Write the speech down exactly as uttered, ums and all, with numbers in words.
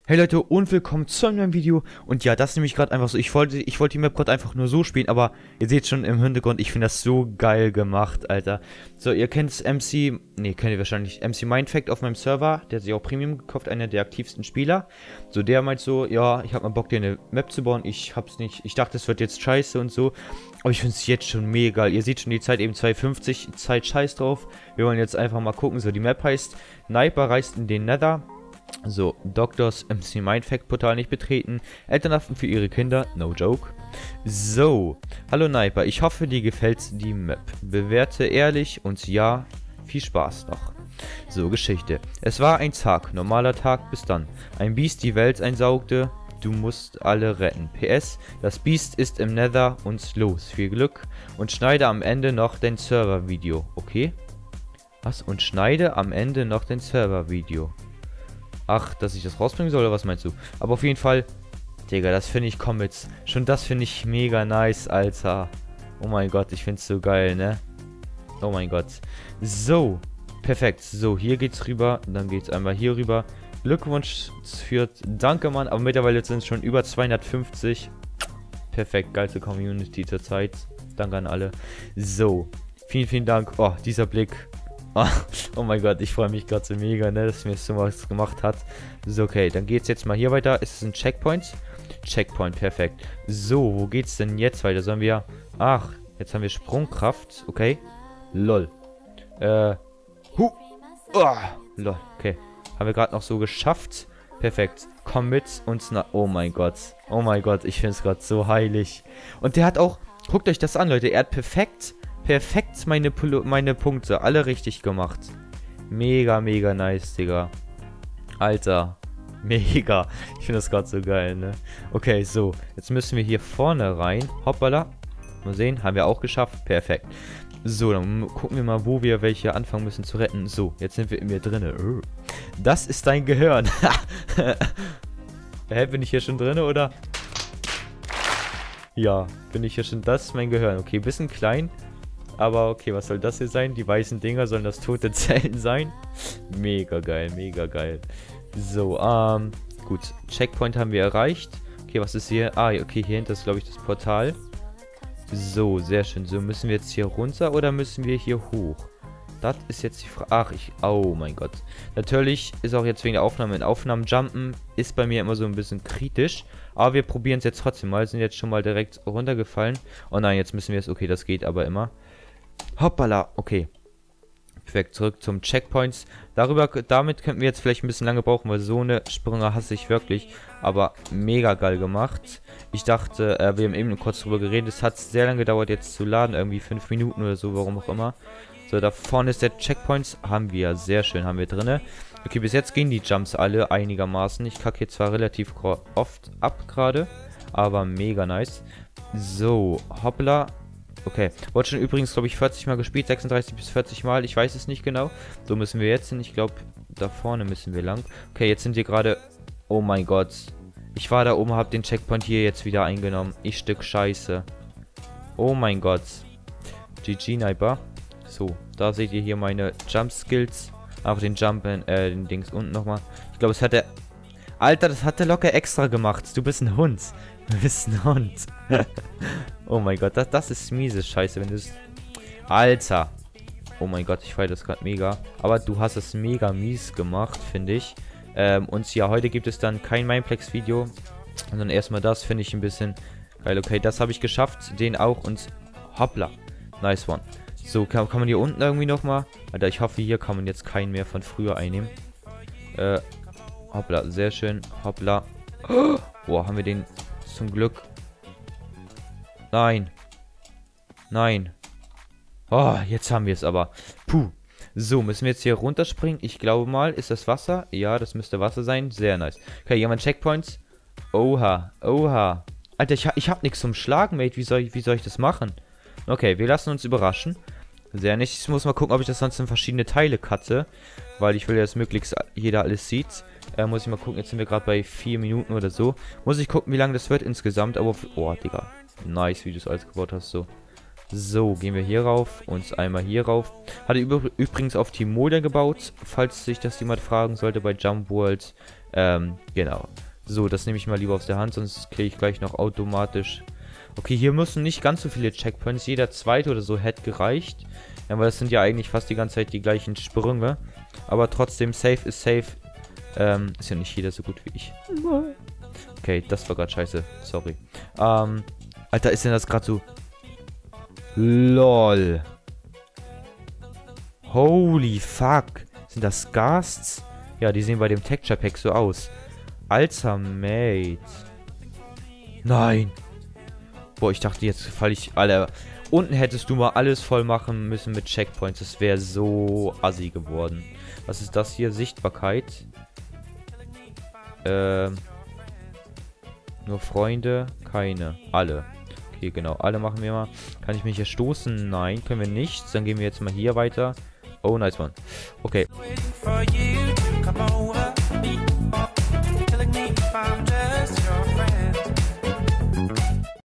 Hey Leute und willkommen zu einem neuen Video. Und ja, das ist nämlich gerade einfach so, ich wollte ich wollte die Map gerade einfach nur so spielen, aber ihr seht schon im Hintergrund, ich finde das so geil gemacht, Alter. So, ihr kennt M C, ne, kennt ihr wahrscheinlich, M C Mindfact auf meinem Server, der hat sich auch Premium gekauft, einer der aktivsten Spieler. So, der meint so, ja, ich habe mal Bock, dir eine Map zu bauen, ich hab's nicht, ich dachte, es wird jetzt scheiße und so. Aber ich finde es jetzt schon mega geil. Ihr seht schon die Zeit eben zwei fünfzig, Zeit scheiß drauf. Wir wollen jetzt einfach mal gucken, so, die Map heißt Sniper reist in den Nether. So, Doctors M C Mindfact Portal nicht betreten. Elternhaften für ihre Kinder, no joke. So, hallo Sniper, ich hoffe dir gefällt die Map. Bewerte ehrlich und ja, viel Spaß noch. So, Geschichte. Es war ein Tag, normaler Tag bis dann. Ein Biest die Welt einsaugte, du musst alle retten. P S, das Biest ist im Nether und los, viel Glück. Und schneide am Ende noch dein Server-Video, okay? Was? Und schneide am Ende noch dein Server-Video. Ach, dass ich das rausbringen soll, oder was meinst du? Aber auf jeden Fall, Digga, das finde ich Comics. Schon das finde ich mega nice, Alter. Oh mein Gott, ich finde es so geil, ne? Oh mein Gott. So, perfekt. So, hier geht's rüber. Dann geht's einmal hier rüber. Glückwunsch für Danke, Mann. Aber mittlerweile sind es schon über zweihundertfünfzig. Perfekt, geilste Community zur Zeit. Danke an alle. So, vielen, vielen Dank. Oh, dieser Blick. Oh mein Gott, ich freue mich gerade so mega, ne, dass mir so was gemacht hat. So, okay, dann geht's jetzt mal hier weiter. Ist es ein Checkpoint? Checkpoint, perfekt. So, wo geht's denn jetzt weiter? Sollen wir... Ach, jetzt haben wir Sprungkraft. Okay. Lol. Äh. Hu. Oh, lol. Okay. Haben wir gerade noch so geschafft. Perfekt. Komm mit uns nach... Oh mein Gott. Oh mein Gott, ich finde es gerade so heilig. Und der hat auch... Guckt euch das an, Leute. Er hat perfekt... Perfekt meine, meine Punkte. Alle richtig gemacht. Mega, mega nice, Digga. Alter. Mega. Ich finde das gerade so geil, ne? Okay, so. Jetzt müssen wir hier vorne rein. Hoppala. Mal sehen. Haben wir auch geschafft. Perfekt. So, dann gucken wir mal, wo wir welche anfangen müssen zu retten. So, jetzt sind wir in mir drinne. Das ist dein Gehirn. Hä, bin ich hier schon drinne, oder? Ja, bin ich hier schon. Das ist mein Gehirn. Okay, bisschen klein. Aber okay, was soll das hier sein? Die weißen Dinger sollen das tote Zellen sein? Mega geil, mega geil. So, ähm, gut. Checkpoint haben wir erreicht. Okay, was ist hier? Ah, okay, hier hinter ist, glaube ich, das Portal. So, sehr schön. So, müssen wir jetzt hier runter oder müssen wir hier hoch? Das ist jetzt die Frage. Ach, ich... Oh mein Gott. Natürlich ist auch jetzt wegen der Aufnahme in Aufnahmen jumpen ist bei mir immer so ein bisschen kritisch. Aber wir probieren es jetzt trotzdem mal. Sind jetzt schon mal direkt runtergefallen. Oh nein, jetzt müssen wir es... Okay, das geht aber immer. Hoppala, okay. Perfekt, zurück zum Checkpoints. Darüber, damit könnten wir jetzt vielleicht ein bisschen lange brauchen, weil so eine Sprünge hasse ich wirklich. Aber mega geil gemacht. Ich dachte, äh, wir haben eben kurz drüber geredet. Es hat sehr lange gedauert jetzt zu laden, irgendwie fünf Minuten oder so, warum auch immer. So, da vorne ist der Checkpoints. Haben wir, sehr schön, haben wir drinne. Okay, bis jetzt gehen die Jumps alle einigermaßen. Ich kacke jetzt zwar relativ oft ab gerade, aber mega nice. So, hoppla. Okay, wurde schon übrigens, glaube ich, vierzig Mal gespielt, sechsunddreißig bis vierzig Mal, ich weiß es nicht genau. So müssen wir jetzt hin, ich glaube, da vorne müssen wir lang. Okay, jetzt sind wir gerade, oh mein Gott. Ich war da oben, habe den Checkpoint hier jetzt wieder eingenommen. Ich Stück Scheiße. Oh mein Gott. G G, Sniper. So, da seht ihr hier meine Jump-Skills. Auch den Jump, äh, den Dings unten nochmal. Ich glaube, es hat der... Alter, das hat der locker extra gemacht. Du bist ein Hund. Du bist ein Hund. Oh mein Gott, das, das ist miese Scheiße, wenn du es... Alter. Oh mein Gott, ich feiere das gerade mega. Aber du hast es mega mies gemacht, finde ich. Ähm, und ja, heute gibt es dann kein Mineplex-Video. Sondern erstmal das, finde ich ein bisschen geil. Okay, das habe ich geschafft. Den auch und... Hoppla. Nice one. So, kann, kann man hier unten irgendwie nochmal... Alter, ich hoffe, hier kann man jetzt keinen mehr von früher einnehmen. Äh... Hoppla, sehr schön. Hoppla. Oh, boah, haben wir den zum Glück. Nein. Nein. Oh, jetzt haben wir es aber. Puh. So, müssen wir jetzt hier runterspringen? Ich glaube mal, ist das Wasser? Ja, das müsste Wasser sein. Sehr nice. Okay, hier haben wir Checkpoints. Oha, oha. Alter, ich, ha ich hab nichts zum Schlagen, Mate. Wie soll, ich, wie soll ich das machen? Okay, wir lassen uns überraschen. Sehr nicht. Ich muss mal gucken, ob ich das sonst in verschiedene Teile cutte. Weil ich will ja, dass möglichst jeder alles sieht. Äh, muss ich mal gucken. Jetzt sind wir gerade bei vier Minuten oder so. Muss ich gucken, wie lange das wird insgesamt. Aber, oh, Digga. Nice, wie du es alles gebaut hast. So. So, gehen wir hier rauf und einmal hier rauf. Hatte übrigens auf Timolia gebaut, falls sich das jemand fragen sollte bei Jump World. Ähm, genau. So, das nehme ich mal lieber aus der Hand, sonst kriege ich gleich noch automatisch. Okay, hier müssen nicht ganz so viele Checkpoints. Jeder zweite oder so hätte gereicht. Ja, weil das sind ja eigentlich fast die ganze Zeit die gleichen Sprünge. Aber trotzdem, safe ist safe. Ähm, ist ja nicht jeder so gut wie ich. Okay, das war gerade scheiße. Sorry. Ähm, Alter, ist denn das gerade so... LOL. Holy fuck. Sind das Ghasts? Ja, die sehen bei dem Texture Pack so aus. Alter Mate. Nein. Boah, ich dachte, jetzt falle ich... Alter, unten hättest du mal alles voll machen müssen mit Checkpoints. Das wäre so assi geworden. Was ist das hier? Sichtbarkeit. Ähm... Nur Freunde? Keine. Alle. Okay, genau. Alle machen wir mal. Kann ich mich hier stoßen? Nein, können wir nicht. Dann gehen wir jetzt mal hier weiter. Oh, nice one. Okay.